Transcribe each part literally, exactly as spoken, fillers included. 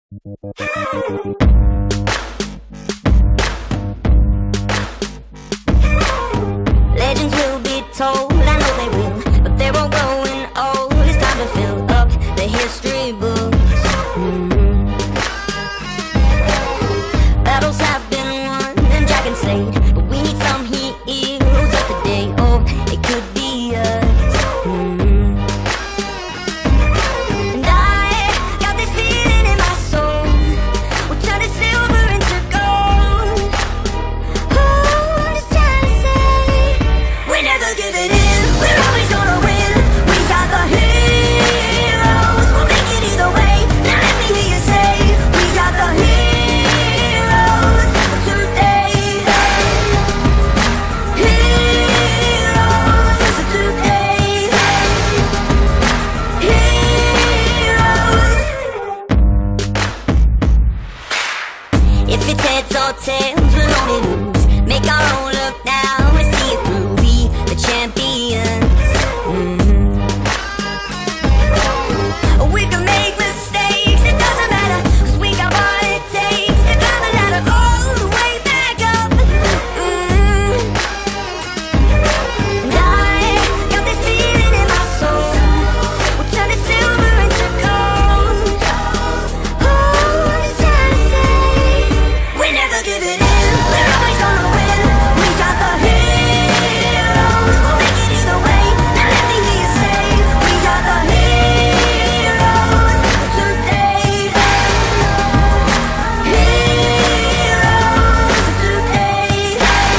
Legends will be told, I know they will, but they're all growing old. It's time to fill up the history books. Mm-hmm. Battles have been won and dragons slayed, but we need some heroes of the day. Oh, it could be us. Mm-hmm. And I got this feeling in my soul. We're turning silver into gold. Oh, I'm just trying to say, we're never giving in. We're always gonna win. We got the heroes. We'll make it either way. Now let me hear you say, we got the heroes of today. Heroes of today. Heroes. If it's heads or tails, we'll only lose. Make our own luck now and see it through. Be the champions. Mm-hmm. We can make mistakes, it doesn't matter, 'cause we got what it takes to climb the ladder all the way back up. Mm-hmm. And I got this feeling in my soul. We're turning silver into gold. Oh, I'm just trying to say, we're never giving in. We're always gonna win. We got the heroes. We'll make it either way. Now let me hear you say, we got the heroes of today. Heroes of today.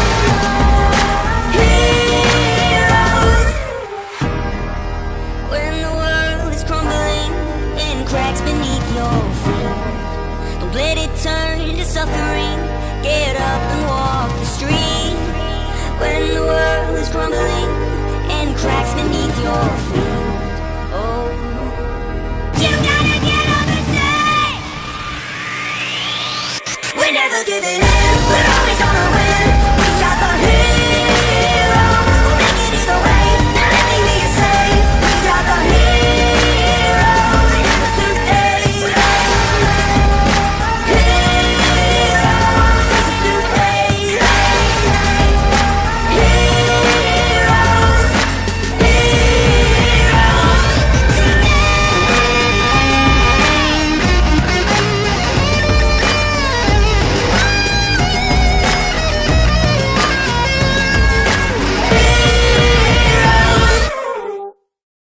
Heroes. When the world is crumbling and cracks beneath your feet, don't let it turn to suffering. Get up and walk the street. When the world is crumbling and cracks beneath your feet, oh, you gotta get up and say, we're never giving in. We're